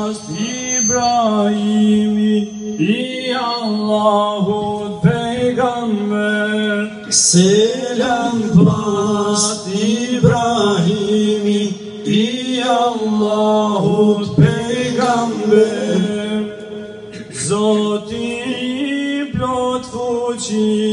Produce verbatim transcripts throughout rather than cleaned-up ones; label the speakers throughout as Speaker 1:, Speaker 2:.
Speaker 1: pas Ibrahimi, i Allahut pejgamber.
Speaker 2: Selam pas Ibrahimi, i Allahut pejgamber.
Speaker 1: Zoti i plot fuqi,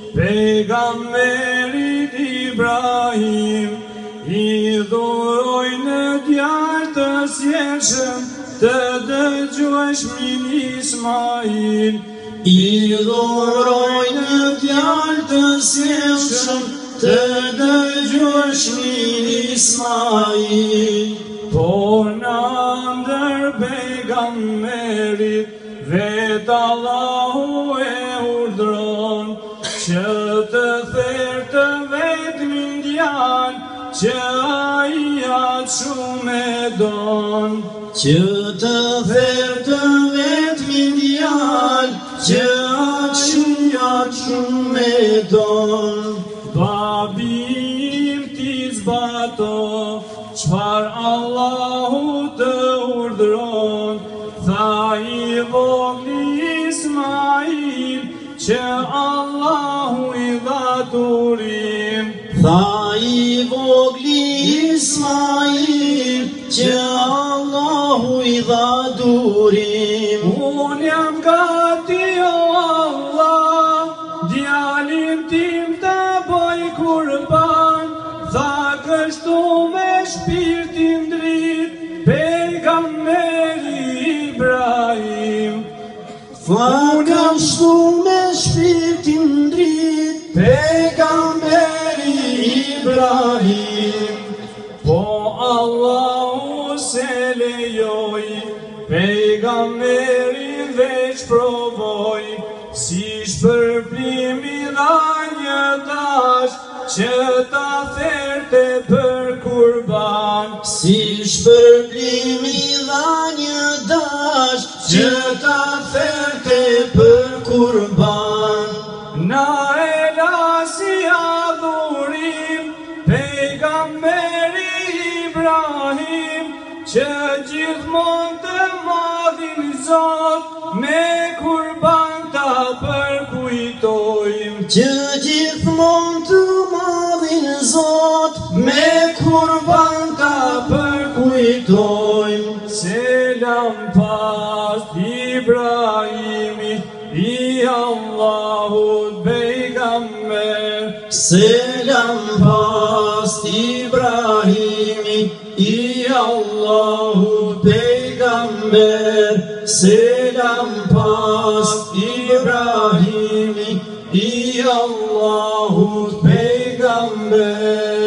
Speaker 1: pejgamberit Ibrahim, i dhuroj në djalë të sjellshëm, të dëgjuesh min Ismail.
Speaker 2: I dhuroj në djalë të sjellshëm, të dëgjuesh min Ismail.
Speaker 1: Por në ndër pejgamberit, vetë Allahu e urdhron, që të therë të vetmin djalë, që ai atë shumë e don.
Speaker 2: Që të therë të vetmin djalë, që atë shumë e don.
Speaker 1: Babim ti zbato, çfar Allahu të urdhron, tha i vogli Ismail, që Allahu i dha durim.
Speaker 2: Tha i vogli Ismail, që Allahu i dha durim.
Speaker 1: Unë jam gati o Allah, djalin tim të bëj kurban, tha kështu me shpirtin drit, pejgamberi Ibrahim.
Speaker 2: Tha kështu me shpirtin drit, pejgamberi Ibrahim.
Speaker 1: Po Allahu se lejoj, pejgamberi veç provoj, si shpërblimi dha një dash, që ta therte për kurban.
Speaker 2: Si shpërblimi dha një dash, që ta therte për kurban.
Speaker 1: Na e lasi adhurim, pejgamberi Ibrahim, që gjithmon të madhin Zot, me kurban ta përkujtojmë.
Speaker 2: Që gjithmon të madhin Zot, me kurban ta përkujtojmë.
Speaker 1: Selam pas Ibrahimit, i Allahut pejgamber.
Speaker 2: Selam pas Ibrahimi, i Allahut pejgamber. Selam pas Ibrahimi, i Allahut pejgamber.